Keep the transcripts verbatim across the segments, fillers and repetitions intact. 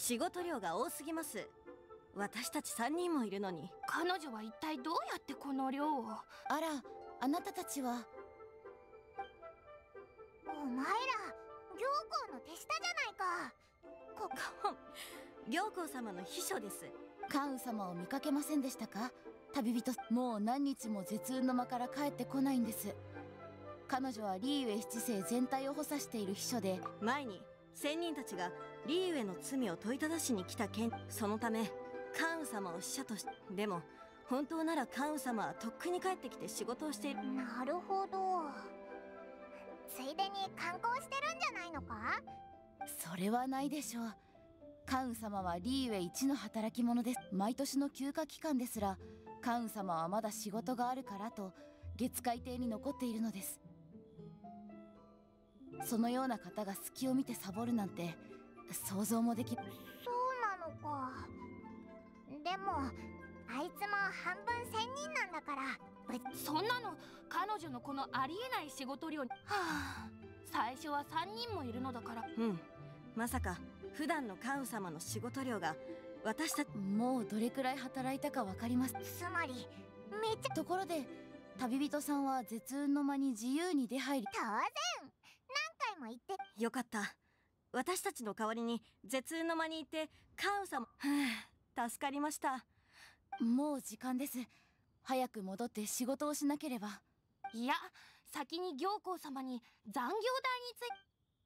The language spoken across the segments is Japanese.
仕事量が多すぎます。私たちさんにんもいるのに。 彼女は一体どうやってこの量を。 あら、あなたたちは。 お前ら行幸の手下じゃないか。こ行幸様の秘書です。 関羽様を見かけませんでしたか？旅人、もう何日も絶雲の間から帰ってこないんです。彼女はリーウェ七世全体を補佐している秘書で、 前に仙人たちがリーウェの罪を問いただしに来た件、そのため関羽様を使者とし。でも本当なら関羽様はとっくに帰ってきて仕事をしている。 なるほど。ついでに観光してるんじゃないのか？ それはないでしょう。関羽様はリーウェ一の働き者です。毎年の休暇期間ですら関羽様はまだ仕事があるからと月海邸に残っているのです。そのような方が隙を見てサボるなんて想像もでき。 そうなのか。でもあいつも半分仙人なんだから。 そんなの彼女のこのありえない仕事量に。はあ、最初はさんにんもいるのだから。 うん、まさか普段の関羽様の仕事量が私たち。 もうどれくらい働いたか分かります。 つまりめっちゃ。 ところで旅人さんは絶雲の間に自由に出入り。 当然何回も言って。 よかった。私たちの代わりに絶雲の間に行って関羽様。はあ、助かりました。 もう時間です。早く戻って仕事をしなければ。 いや、先に行幸様に残業代について。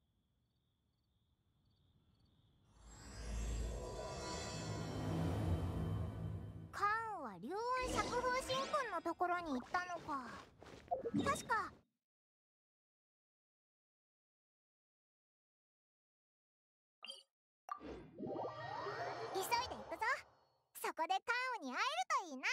関羽は龍雲釈風神君のところに行ったのか。確か。急いで行くぞ。そこで関羽に会えるといいな。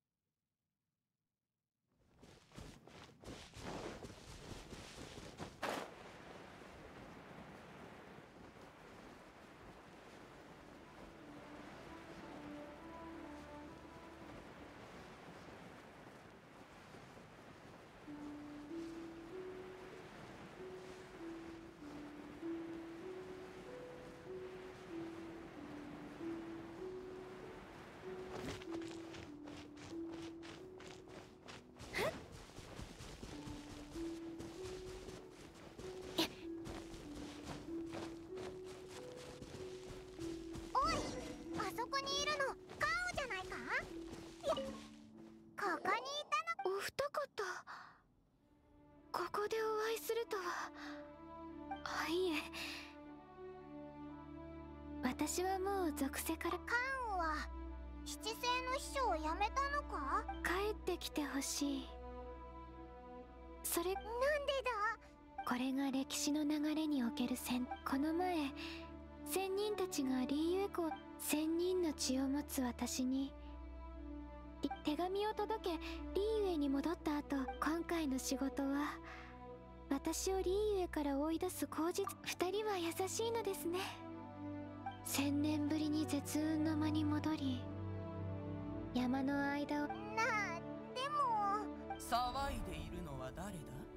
私はもう属性から。 関羽は七星の秘書を辞めたのか？ 帰ってきてほしい。それなんでだ？ これが歴史の流れにおける戦。この前仙人たちがリーウェコ仙人の血を持つ私に手紙を届けリーウェに戻った後、今回の仕事は私をリーウェから追い出す口実。二人は優しいのですね。千年ぶりに絶雲の間に戻り山の間を。 なあ、でも騒いでいるのは誰だ？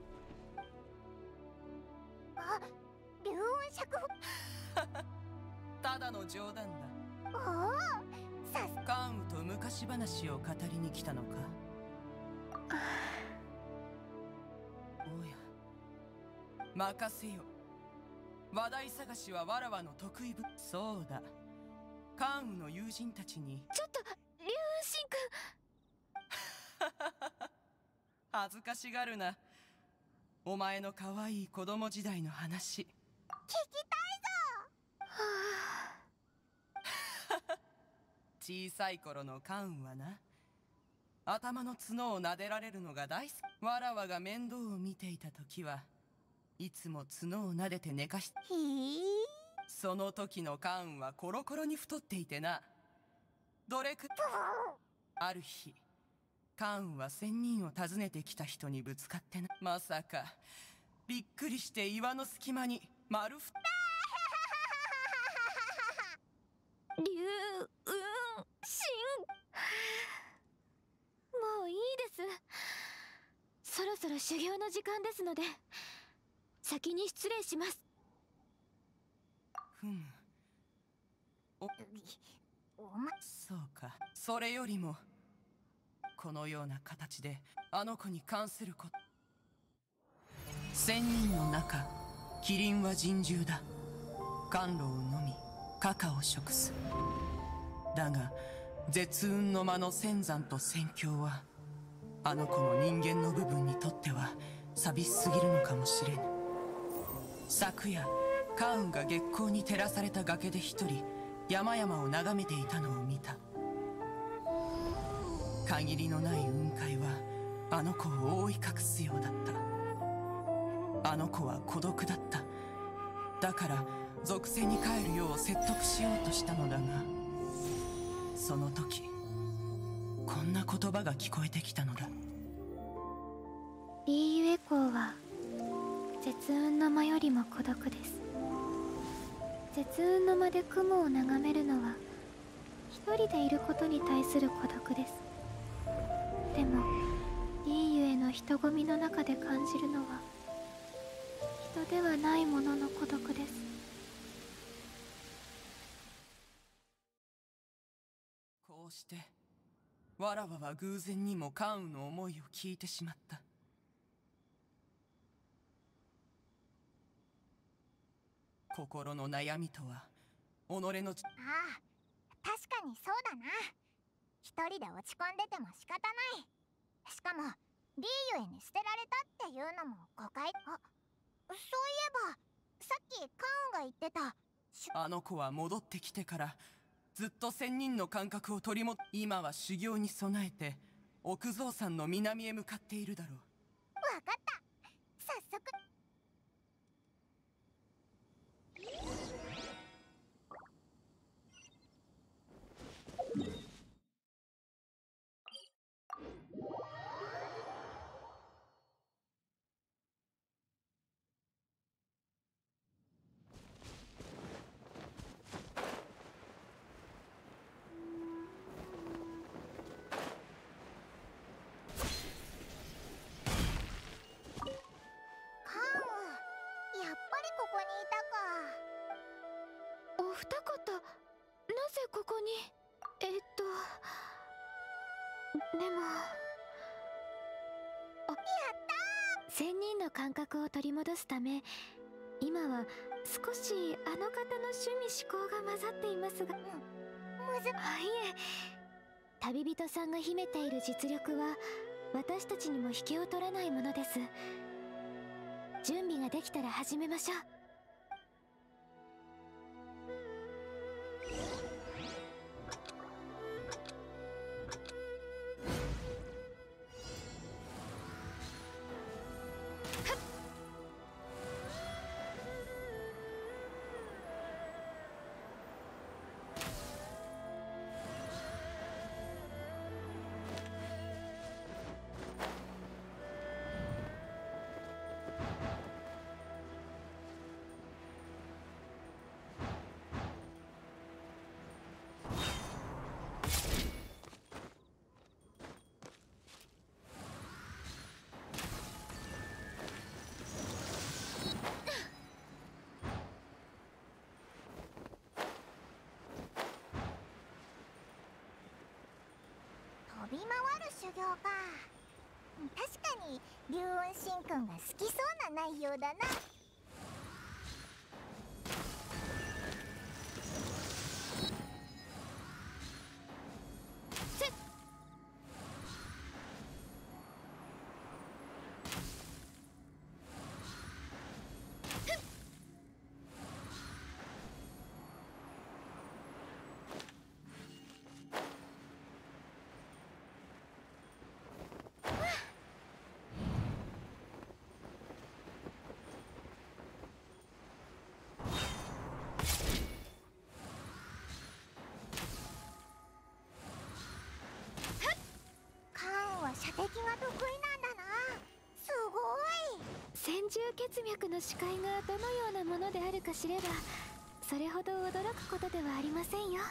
あ、龍雲釈風。 ただの冗談だ。 おお、さす。 関羽と昔話を語りに来たのか？おや、任せよ。話題探しはわらわの得意分。そうだ、関羽の友人たちに。 ちょっと龍雲神君。 恥ずかしがるな。お前の可愛い子供時代の話聞きたいぞ。 小さい頃の関羽はな、頭の角を撫でられるのが大好き。わらわが面倒を見ていた時はいつも角を撫でて寝かし。 へえ。 その時の関羽はコロコロに太っていてな。どれくある日、関羽は仙人を訪ねてきた人にぶつかってな。まさかびっくりして岩の隙間に丸ふ。 龍雲神。もういいです。そろそろ修行の時間ですので先に失礼します。 ふむ、 おお前そうか。それよりもこのような形であの子に関すること。千人の中、キリンは人獣だ。甘露を飲みカカを食す。だが絶運の間の仙山と戦況はあの子の人間の部分にとっては寂しすぎるのかもしれぬ。昨夜カウンが月光に照らされた崖で一人山々を眺めていたのを見た。限りのない雲海はあの子を覆い隠すようだった。あの子は孤独だった。だから属性に帰るよう説得しようとしたのだが、その時こんな言葉が聞こえてきたのだ。 リーユエコーは絶雲の間よりも孤独です。絶雲の間で雲を眺めるのは一人でいることに対する孤独です。でもリーユへの人混みの中で感じるのは人ではないものの孤独です。 こうしてわらわは偶然にもカウンの思いを聞いてしまった。心の悩みとは己のちああ、確かにそうだな。一人で落ち込んでても仕方ない。しかもリーユへに捨てられたっていうのも誤解。あ、そういえばさっきカウンが言ってたしあの子は戻ってきてからずっと仙人の感覚を取りも今は修行に備えて奥蔵山の南へ向かっているだろう。 わかった。早速。ここにいたか。 お二方、なぜここに。えっとでもあ、やったー。仙人の感覚を取り戻すため今は少しあの方の趣味思考が混ざっていますが、うん、 むずあ、いえ、旅人さんが秘めている実力は私たちにも引けを取らないものです。準備ができたら始めましょう。 飛び回る修行か。確かに龍雲神君が好きそうな内容だな。射的が得意なんだな。すごい。 千獣血脈の視界がどのようなものであるか知ればそれほど驚くことではありませんよ。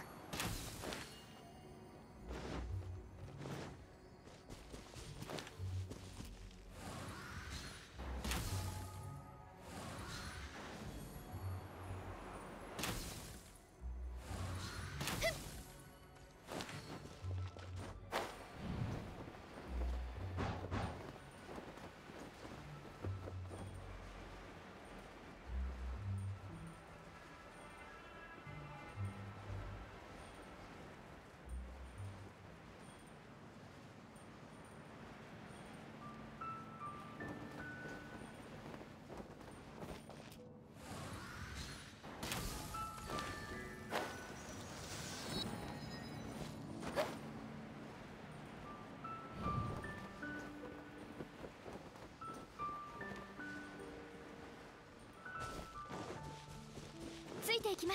いきます。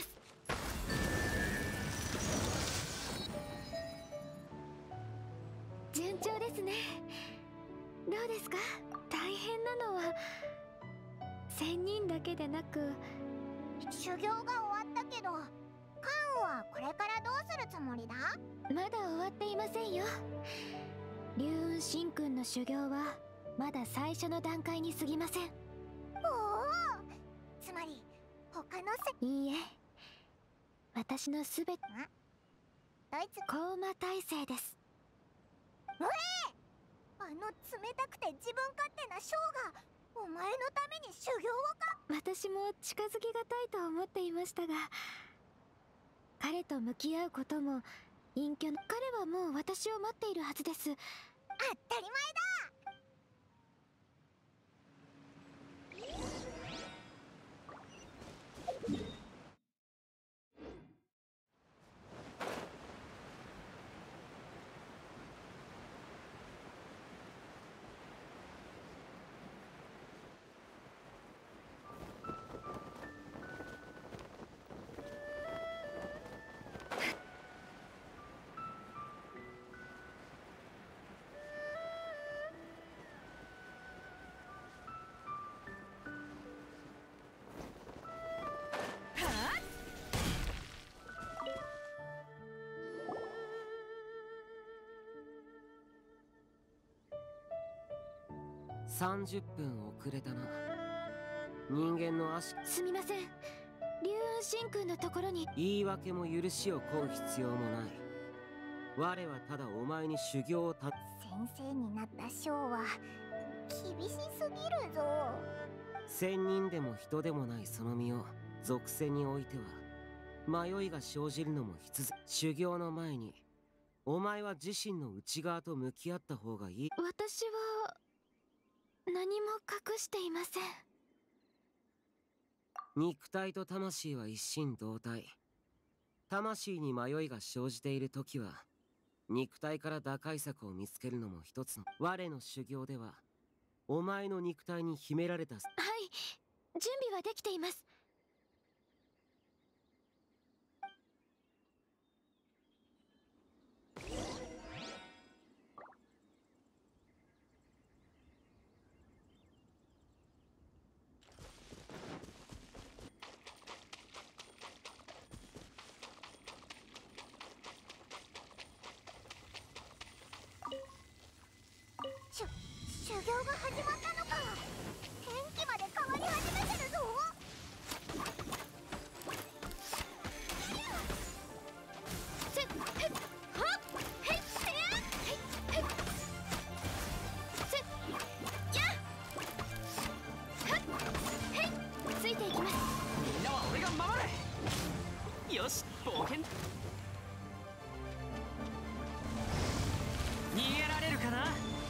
順調ですね。どうですか？大変なのは仙人だけでなく、 修行が終わったけど、カンウはこれからどうするつもりだ？ まだ終わっていませんよ。龍雲神君の修行はまだ最初の段階に過ぎません。 おお、つまり他のせいいえ、私のすべてドイツコーマ体制です。 うえ、あの冷たくて自分勝手なショーがお前のために修行をか。 私も近づきがたいと思っていましたが、彼と向き合うことも隠居の彼はもう私を待っているはずです。 当たり前だ。 さんじゅっぷん遅れたな。人間の足。 すみません。龍雲神君のところに。 言い訳も許しを請う必要もない。我はただお前に修行をた。 先生になったショーは厳しすぎるぞ。 仙人でも人でもないその身を属性においては迷いが生じるのも必然。修行の前にお前は自身の内側と向き合った方がいい。 私は何も隠していません。 肉体と魂は一心同体。魂に迷いが生じている時は肉体から打開策を見つけるのも一つの。我の修行ではお前の肉体に秘められた。はい、 準備はできています。 しゅ修行が始まったのか。天気まで変わり始めてるぞ。 せっへっはっへっせやへっへっせっやはっへっついていきます。 みんなは俺が守る。よし、冒険。逃げられるかな。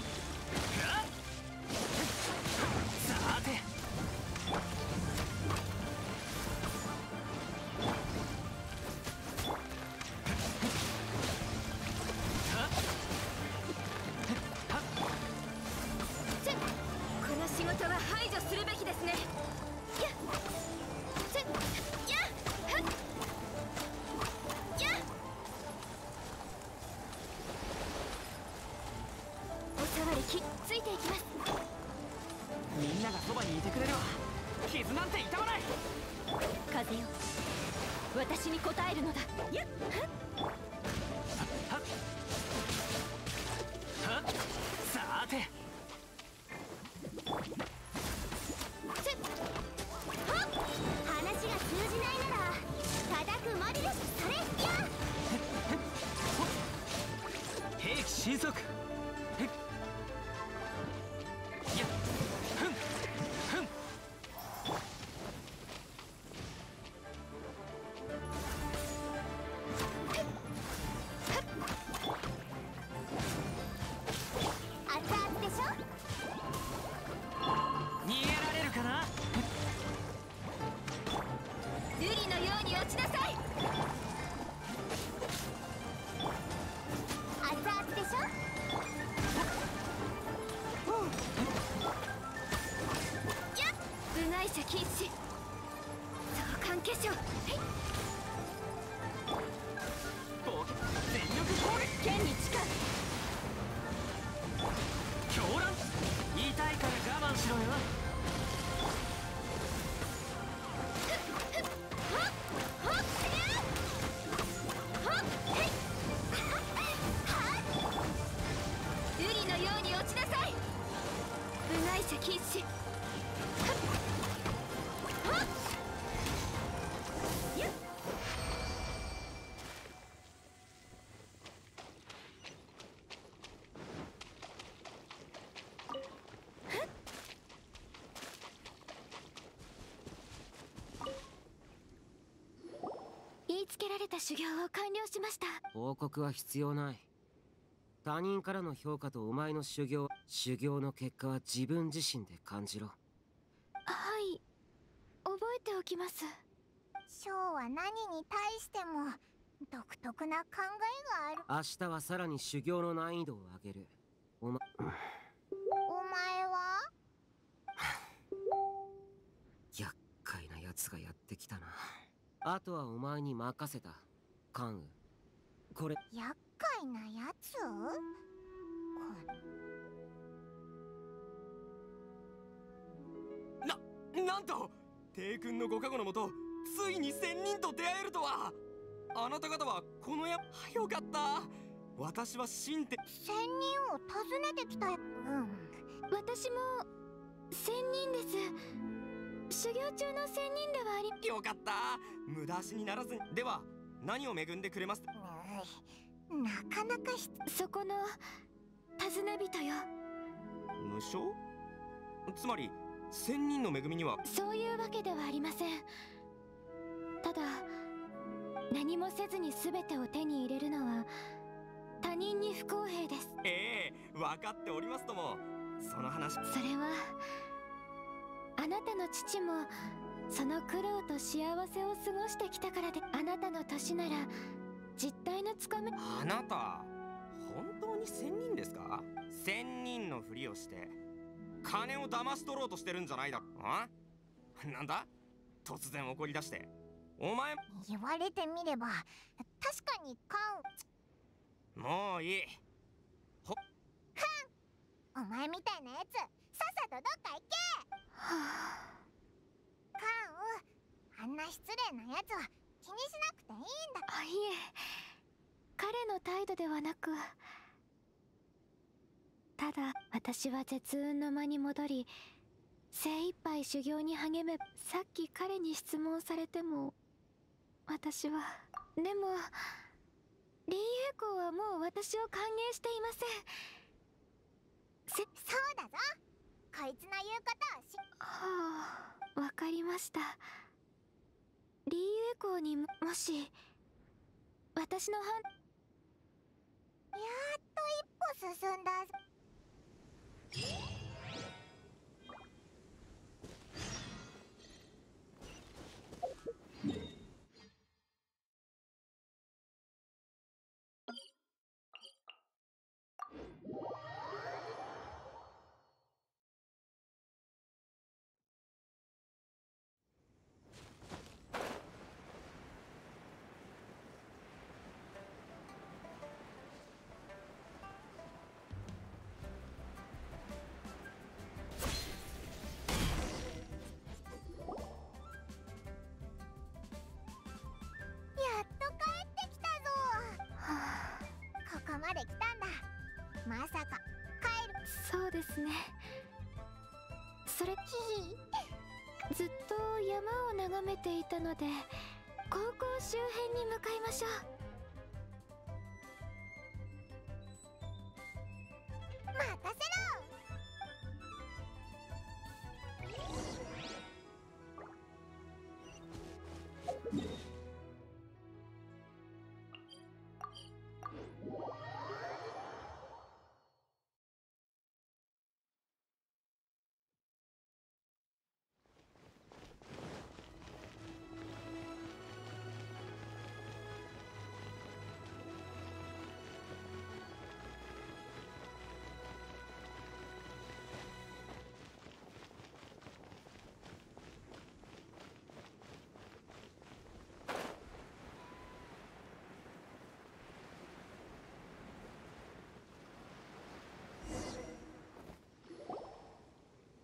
さて、 せっこの仕事は排除するべきですね。やっせっやっはっやっおさわりきついていきます。 みんながそばにいてくれるわ。傷なんて痛まない。 風よ、私に応えるのだ。やっはっはっはっさて、 せっはっ話が通じないなら叩くまでです。それや兵器神速。へっやっふんふん。 熱々でしょ。 逃げられるかな。 瑠璃のように落ちなさい。 熱々でしょ。 か。 狂乱、言いたいから我慢しろよ。 ウリのように落ちなさい。部外者禁止。言いつけられた修行を完了しました。 報告は必要ない。他人からの評価とお前の修行修行の結果は自分自身で感じろ。 はい、覚えておきます。 ショーは何に対しても独特な考えがある。 明日はさらに修行の難易度を上げる。おまお前は厄介なやつがやってきたな。あとはお前に任せた。関羽、これ厄介なやつ？こな、なんと帝君のご加護のもとついに仙人と出会えるとは。あなた方はこのやよかった。私は神って仙人を訪ねてきたよ。うん、 私も仙人です。修行中の仙人ではあり。 よかった。無駄足にならずに。では何を恵んでくれます？ うん、なかなかしそこの尋ね人よ。 無償？つまり仙人の恵みには。 そういうわけではありません。ただ何もせずに全てを手に入れるのは他人に不公平です。 ええ、分かっておりますとも。その話、 それはあなたの父もその苦労と幸せを過ごしてきたからで。あなたの年なら実態のつかめ。 あなた本当に仙人ですか？仙人のふりをして金を騙し取ろうとしてるんじゃないだろ。あ？なんだ突然怒り出して。お前、 言われてみれば確かにカン。 もういい。ほカン、お前みたいなやつさっさとどっか行け。 はあ、 カンウ、あんな失礼なやつは気にしなくていいんだ。 あ、いえ、彼の態度ではなく、ただ私は絶運の間に戻り精一杯修行に励め。さっき彼に質問されても私は。でもリーエコーはもう私を歓迎していません。せそうだぞ、こいつの言うことをし。 はあ、わかりました。リーエコーにももし私の判。 やっと一歩進んだぞ。ここまで来たんだ。まさか帰る。 そうですね。それずっと山を眺めていたので高校周辺に向かいましょう。 任せろ。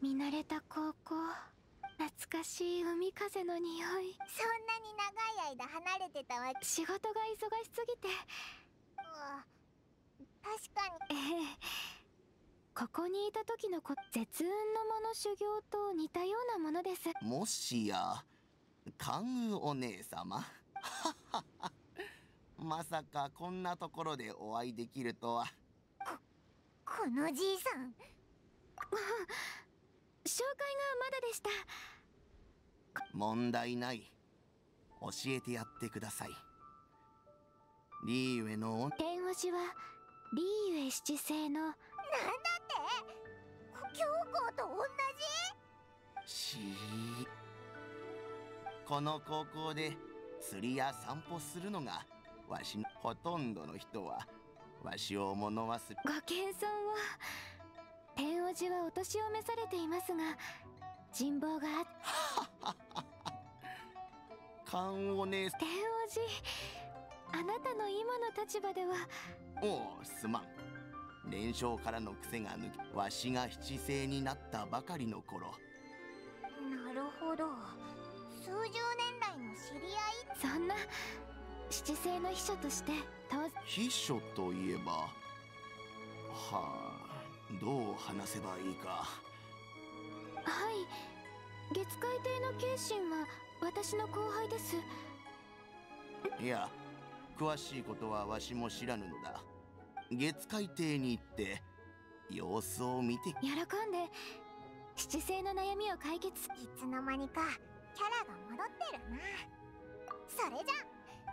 見慣れた高校、懐かしい海風の匂い。 そんなに長い間離れてたわけ。 仕事が忙しすぎて。 うん、確かに。 ええ、ここにいた時のこ絶雲の間の修行と似たようなものです。 もしや関羽お姉様まさかこんなところでお会いできるとは。 ここのじいさん紹介がまだでした。 問題ない。教えてやってください。リーウェの天王寺はリーウェ七世の。 なんだって教皇と同じ。 しーこの高校で釣りや散歩するのがわしの。ほとんどの人はわしを物忘れ。 ご謙遜を。天王寺はお年を召されていますが人望があ関お姉さん。 天王寺、あなたの今の立場では。 おうすまん。年少からの癖が抜け、わしが七世になったばかりの頃。 なるほど、数十年来の知り合い。 そんな七世の秘書として当然。 秘書といえばはあ、どう話せばいいか。 はい、月海亭の慶心は私の後輩です。 いや、詳しいことはわしも知らぬのだ。月海亭に行って様子を見て。 喜んで七世の悩みを解決。 いつの間にかキャラが戻ってるな。それじゃ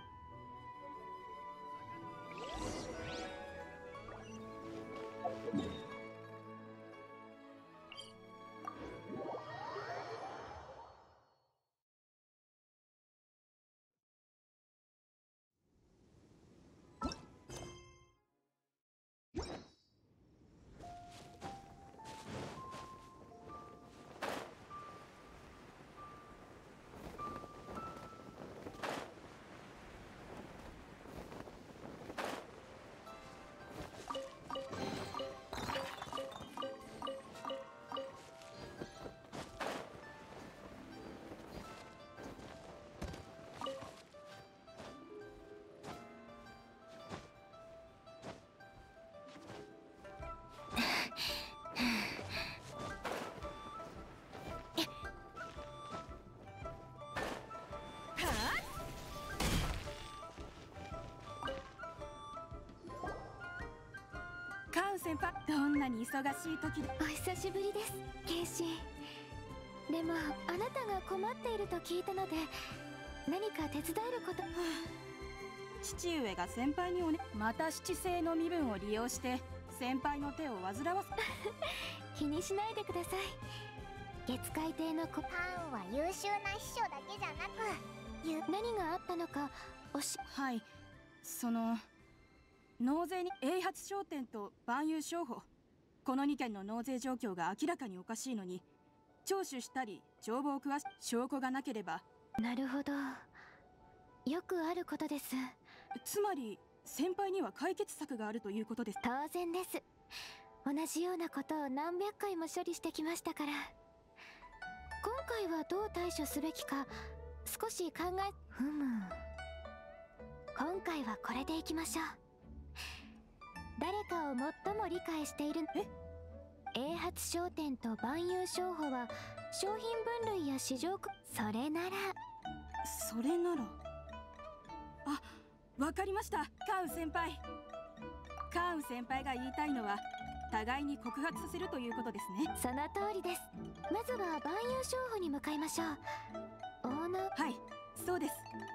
カウ先輩、どんなに忙しい時で。 お久しぶりです慶心。でもあなたが困っていると聞いたので何か手伝えること。 父上が先輩におね。また七世の身分を利用して先輩の手を煩わせ気にしないでください。月海亭の子。 カンは優秀な秘書だけじゃなく、 何があったのかおし。 はい、その納税に永発商店と万有商法、このにけんの納税状況が明らかにおかしいのに聴取したり帳簿を詳し証拠がなければ。 なるほど、よくあることです。 つまり先輩には解決策があるということです。 当然です。同じようなことを何百回も処理してきましたから。今回はどう対処すべきか少し考え。ふむ、今回はこれでいきましょう。誰かを最も理解している。 え永発商店と万有商法は商品分類や市場。それならそれならあ、わかりました。カウン先輩、カウン先輩が言いたいのは互いに告発させるということですね。 その通りです。まずは万有商法に向かいましょう。オーナー。 はい、そうです。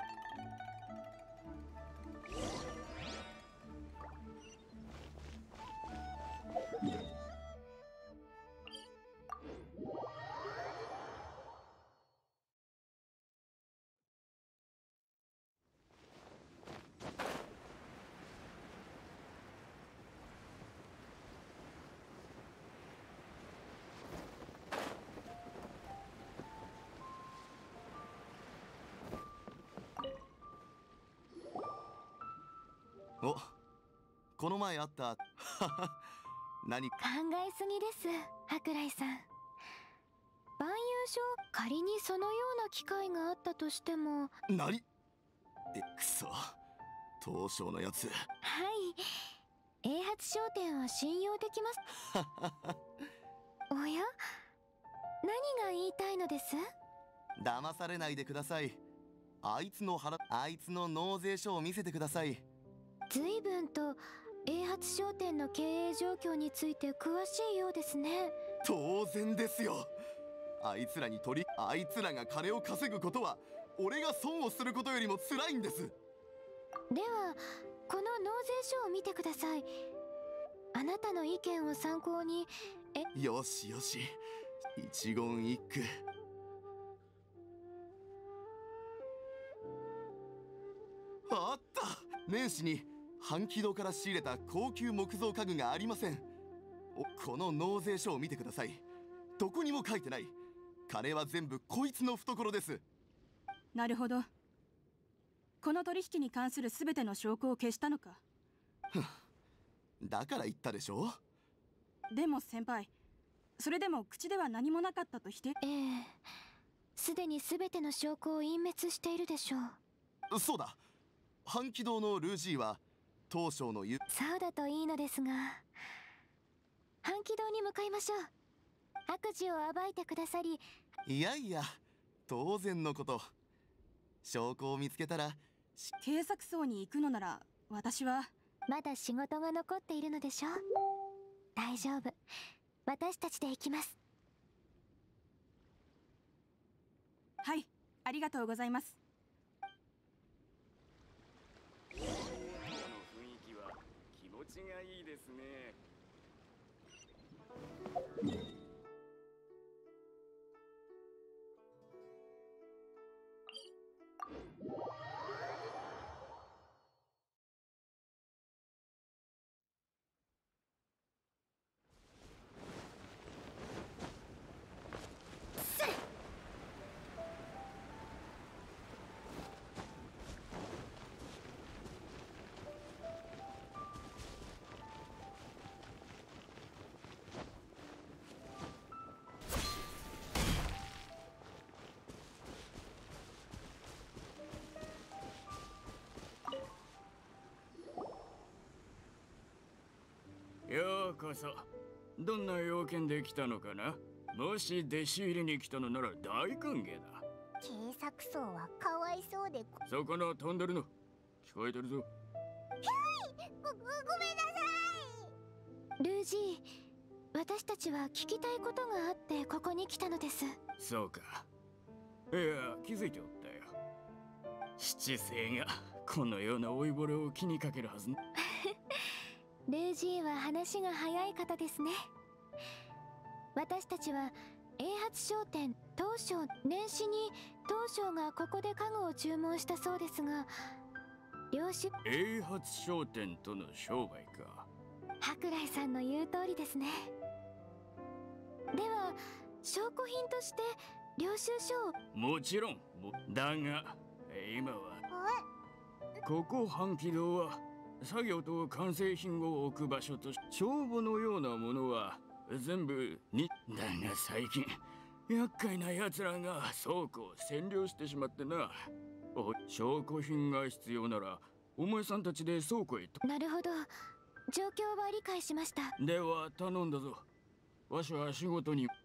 お、この前あった何か。 考えすぎです、舶来さん。 万有賞、仮にそのような機会があったとしても。 何？え、くそ、東証のやつ。 はい、英発商店は信用できます。おや、何が言いたいのです？ 騙されないでください。あいつの腹、あいつの納税書を見せてください。 随分と英発商店の経営状況について詳しいようですね。 当然ですよ。あいつらに取り、あいつらが金を稼ぐことは俺が損をすることよりも辛いんです。 ではこの納税書を見てください。あなたの意見を参考に。え、 よしよし、一言一句。あった。年始に半軌道から仕入れた高級木造家具がありません。お、この納税書を見てください。どこにも書いてない。金は全部こいつの懐です。 なるほど。この取引に関する全ての証拠を消したのか。 だから言ったでしょ。 でも先輩、それでも口では何もなかったと否定。 ええ、すでに全ての証拠を隠滅しているでしょう。そうだ、半軌道のルージーは東証のゆ。 そうだといいのですが、半軌道に向かいましょう。悪事を暴いてくださり。 いやいや、当然のこと。証拠を見つけたら。 警察層に行くのなら私は。 まだ仕事が残っているのでしょう。大丈夫、私たちで行きます。 はい、ありがとうございます。 今の雰囲気は気持ちがいいですね。 ようこそ。どんな用件で来たのかな。もし弟子入りに来たのなら大歓迎だ。 警察層はかわいそうで。 そこの飛んでるの聞こえてるぞ。 はい、ご、ごめんなさい。 ルージー、私たちは聞きたいことがあってここに来たのです。 そうか。いや、気づいておったよ。七星がこのような老いぼれを気にかけるはずね。 ルージーは話が早い方ですね。私たちは英発商店東証、年始に東証がここで家具を注文したそうですが、領収。 英発商店との商売か。 博来さんの言う通りですね。では証拠品として領収書を。 もちろん。だが今はここ半軌道は作業と完成品を置く場所とし、帳簿のようなものは全部に。だが最近厄介な奴らが倉庫を占領してしまってな。お、証拠品が必要ならお前さんたちで倉庫へと。 なるほど、状況は理解しました。 では頼んだぞ。わしは仕事に。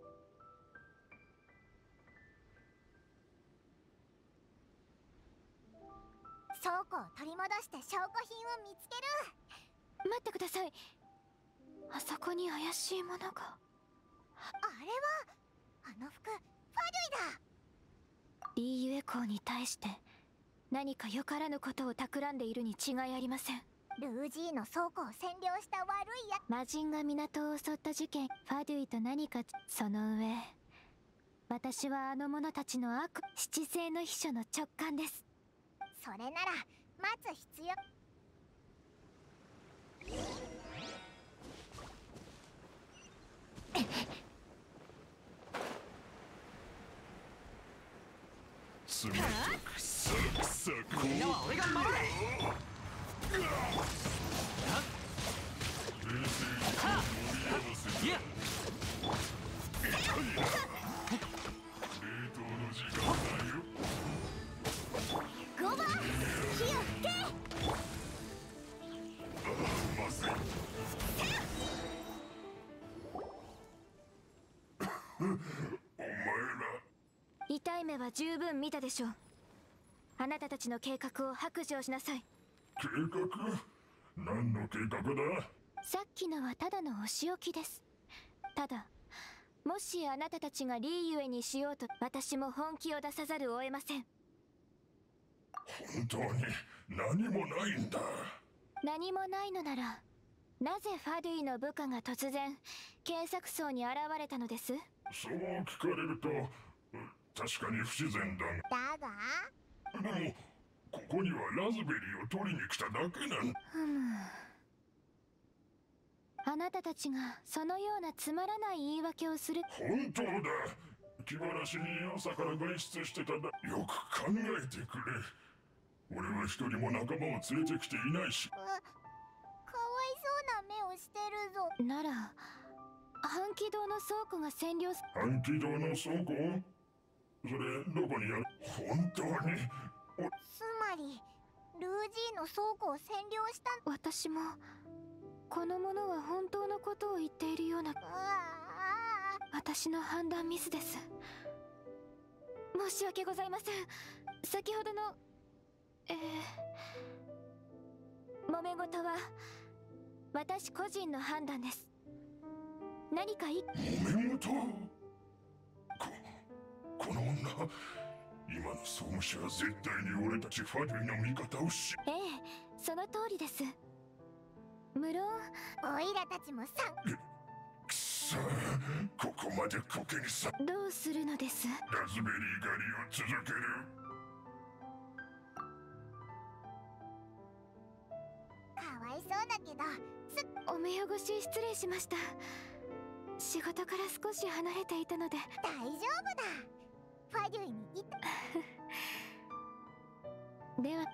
倉庫を取り戻して証拠品を見つける。 待ってください。あそこに怪しいものが。 あれはあの服、ファドゥイだ。 リーユエ公に対して何かよからぬことを企んでいるに違いありません。 ルージーの倉庫を占領した悪いや。 魔人が港を襲った事件、ファドゥイと何か。その上、私はあの者たちの悪、七星の秘書の直感です。 それなら待つ必要。 みんなは俺が守る。 痛い目は十分見たでしょう。あなたたちの計画を白状しなさい。 計画？何の計画だ？ さっきのはただのお仕置きです。ただもしあなたたちがリーユエにしようと、私も本気を出さざるを得ません。 本当に何もないんだ。 何もないのなら、なぜファデュイの部下が突然検索層に現れたのです？ そう聞かれると確かに不自然だが。だが？でもここにはラズベリーを取りに来ただけなんだ。 ふむ。あなたたちがそのようなつまらない言い訳をする。 本当だ。気晴らしに朝から外出してたんだ。よく考えてくれ。俺は一人も仲間を連れてきていないし。 かわいそうな目をしてるぞ。 なら半気道の倉庫が占領す。 半気道の倉庫？それどこにある？本当に？ つまりルージーの倉庫を占領した。 私もこの者は本当のことを言っているような。私の判断ミスです。申し訳ございません。先ほどのえー、揉め事は私個人の判断です。何かい揉め事？ここの女、今の総務士は絶対に俺たちファデュイの味方をし。 ええ、その通りです。無論オイラたちもさ。 くそ、ここまでコケにさ。 どうするのです？ ラズベリー狩りを続ける。 かわいそうだけど、すお目汚し失礼しました。仕事から少し離れていたので。 大丈夫だ。ファデュイに行ったでは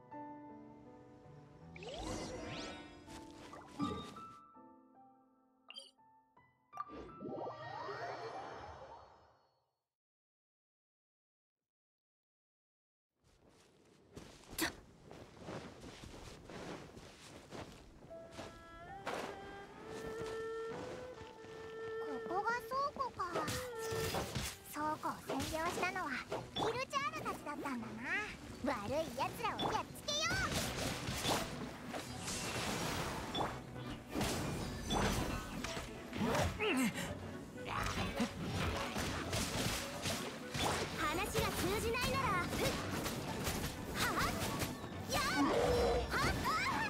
占領したのはヒルチャールたちだったんだな。悪い奴らをやっつけよう。話が通じないならはっやっはっ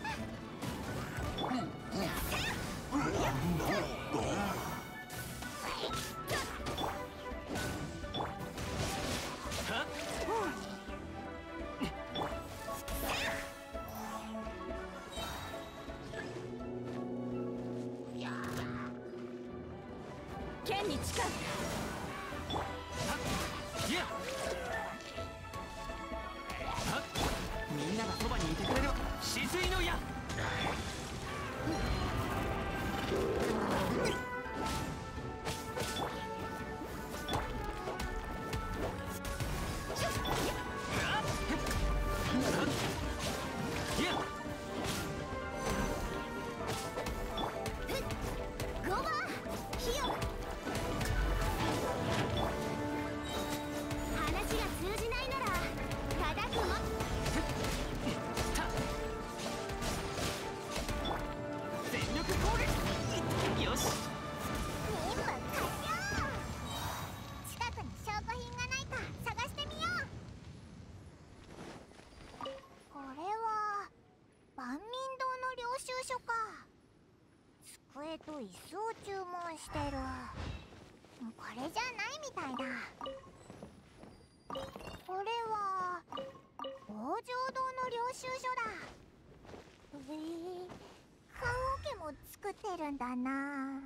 剣に近い。 みんながそばにいてくれる。止水の矢。机と椅子を注文してる。これじゃないみたいだ。これは北条堂の領収書だ。えー、棺桶も作ってるんだな。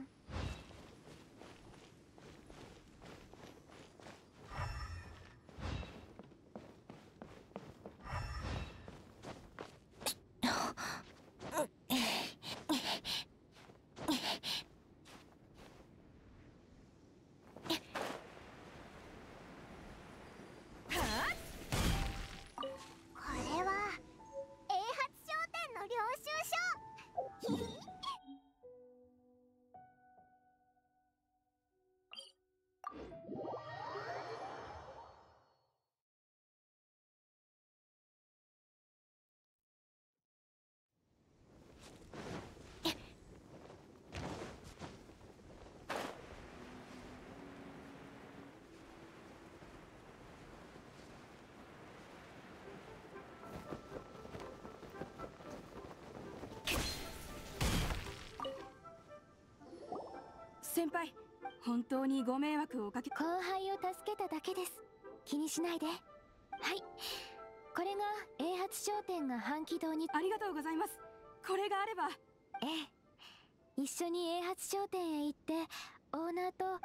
先輩、本当にご迷惑をおかけ。 後輩を助けただけです。気にしないで。はい、これが英発商店が半軌道に。 ありがとうございます。これがあれば。 ええ、一緒に英発商店へ行ってオーナーと。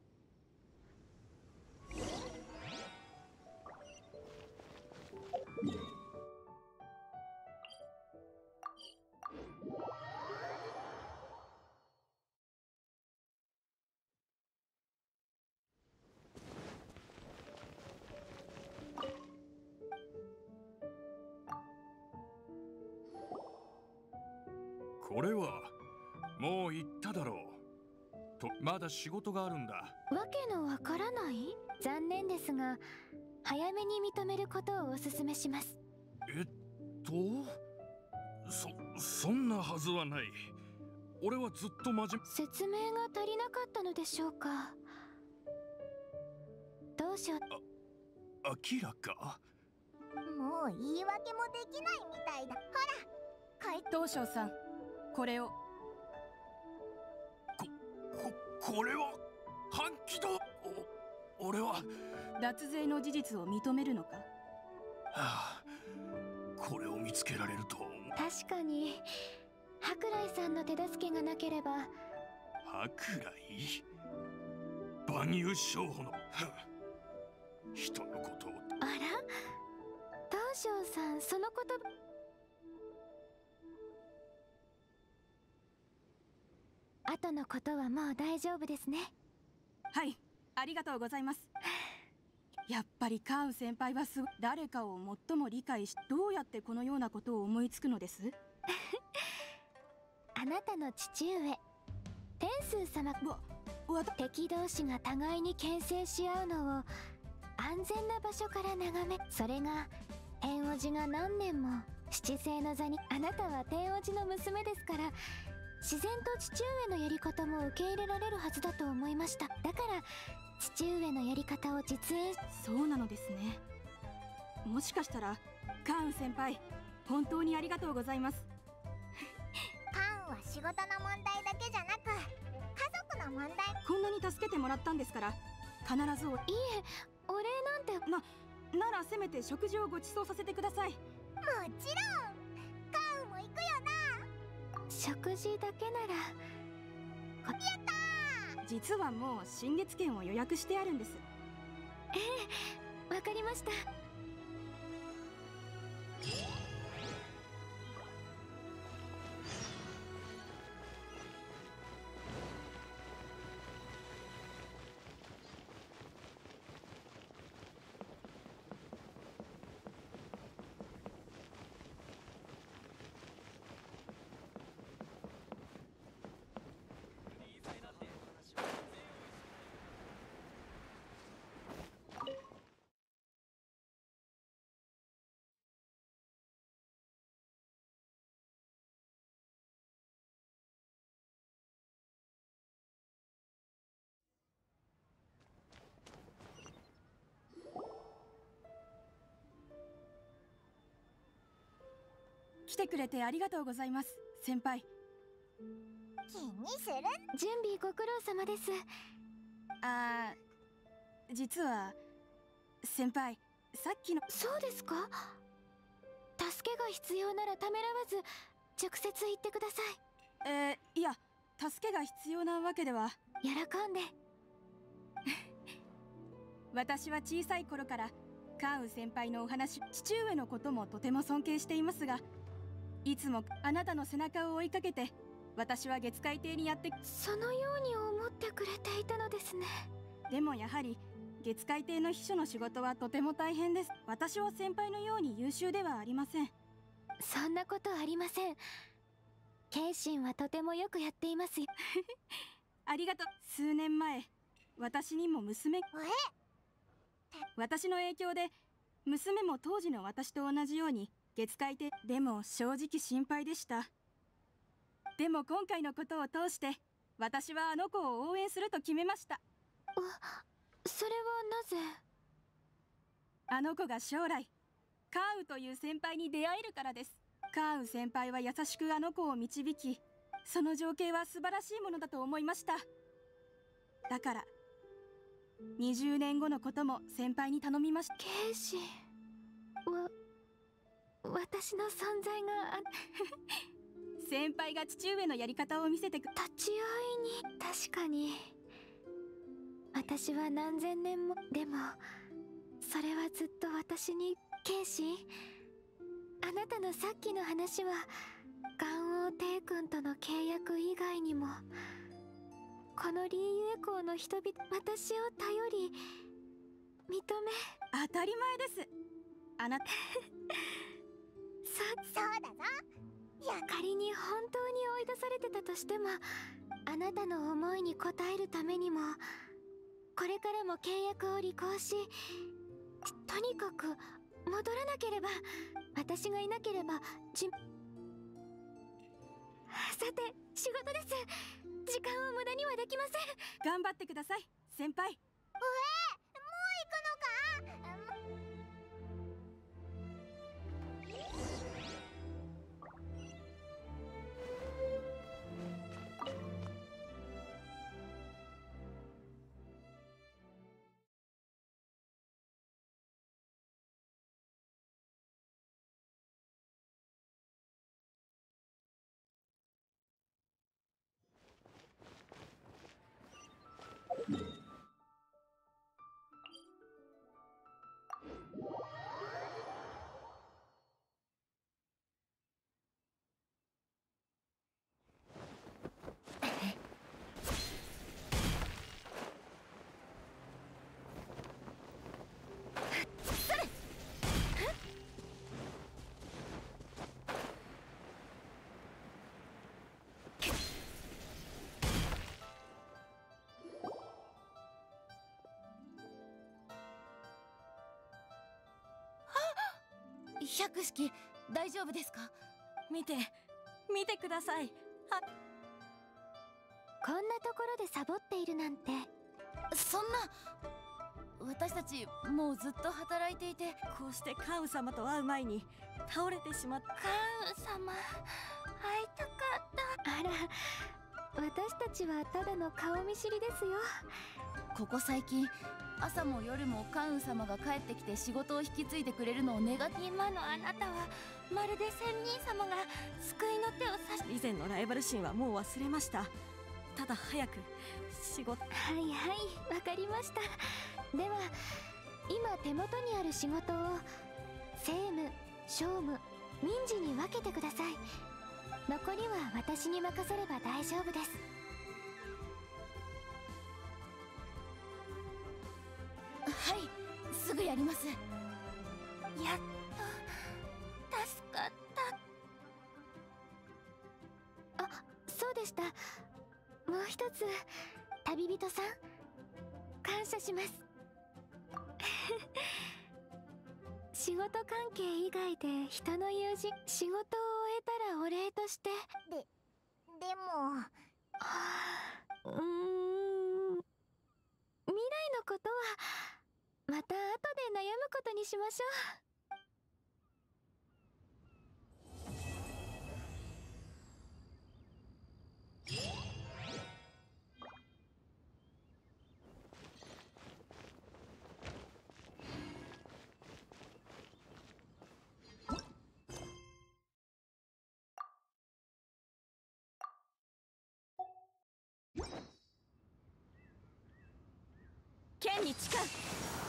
これはもう言っただろうと。まだ仕事があるんだ。 わけのわからない？残念ですが早めに認めることをお勧めします。 えっとそそんなはずはない。俺はずっと真面目。 説明が足りなかったのでしょうか。どうしよう。 あ、明らか。 もう言い訳もできないみたいだ。ほら、 はい、東証さん、これを。 こ、こ、これは半気道。お、俺は脱税の事実を認めるのか。 はあ、これを見つけられると。 確かに舶来さんの手助けがなければ。 舶来？万有商法の人のことを。 あら、東証さん、その言葉。後のことはもう大丈夫ですね。 はい、ありがとうございます。やっぱりカーン先輩はすごい。誰かを最も理解し、どうやってこのようなことを思いつくのです？ あなたの父上天数様。 わ、わた敵同士が互いに牽制し合うのを安全な場所から眺め、それが天王寺が何年も七世の座に。あなたは天王寺の娘ですから、自然と父上のやり方も受け入れられるはずだと思いました。だから父上のやり方を実演。 そうなのですね。もしかしたらカーン先輩、本当にありがとうございます。 カーンは仕事の問題だけじゃなく家族の問題。 こんなに助けてもらったんですから、必ずお。いいえ、お礼なんて。 な、ならせめて食事をご馳走させてください。もちろん、カーンも行くよな。 食事だけなら。 やったー。 実はもう新月券を予約してあるんです。 ええ、わかりました。 来てくれてありがとうございます、先輩。 気にする？ 準備ご苦労様です。 あー、実は先輩、さっきの。 そうですか？助けが必要ならためらわず直接言ってください。えー、いや、助けが必要なわけでは。 喜んで。 私は小さい頃からカーン先輩のお話、父上のこともとても尊敬していますが、いつもあなたの背中を追いかけて私は月海邸にやって。 そのように思ってくれていたのですね。 でもやはり月海邸の秘書の仕事はとても大変です。私は先輩のように優秀ではありません。 そんなことありません。謙信はとてもよくやっていますよ。 ありがとう。数年前、私にも娘。 え？ 私の影響で娘も当時の私と同じように月海邸。でも正直心配でした。でも今回のことを通して私はあの子を応援すると決めました。 それはなぜ？ あの子が将来カーウという先輩に出会えるからです。カーウ先輩は優しくあの子を導き、その情景は素晴らしいものだと思いました。 だからにじゅうねんごのことも先輩に頼みました。 ケイシは私の存在が先輩が父上のやり方を見せてく。 立ち会いに。確かに私は何千年も。でもそれはずっと私に。ケイシ、あなたのさっきの話はガンオー帝君との契約以外にも、このリーユエ校の人々、私を頼り認め。 当たり前です。あなたそそうだぞ。 いや、仮に本当に追い出されてたとしても、あなたの思いに応えるためにもこれからも契約を履行し、とにかく戻らなければ。私がいなければじ。さて仕事です。時間を無駄にはできません。 頑張ってください先輩。 うえ、もう行くのか。 百式大丈夫ですか？ 見て見てください。はこんなところでサボっているなんて。 そんな、私たちもうずっと働いていて。 こうしてカウ様と会う前に倒れてしまった。 カウ様会いたかった。あら、私たちはただの顔見知りですよ。 ここ最近朝も夜もカウン様が帰ってきて仕事を引き継いでくれるのを願って。 今のあなたはまるで仙人様が救いの手を差し。 以前のライバル心はもう忘れました。ただ早く仕事。 はいはい、わかりました。では今手元にある仕事を政務、商務、民事に分けてください。残りは私に任せれば大丈夫です。 はい、すぐやります。 やっと助かった。あ、そうでした。もう一つ、旅人さん感謝します。仕事関係以外で人の友人、仕事を終えたらお礼として。 ででも、 はあ、うーん、未来のことはまた後で悩むことにしましょう。 剣に誓う。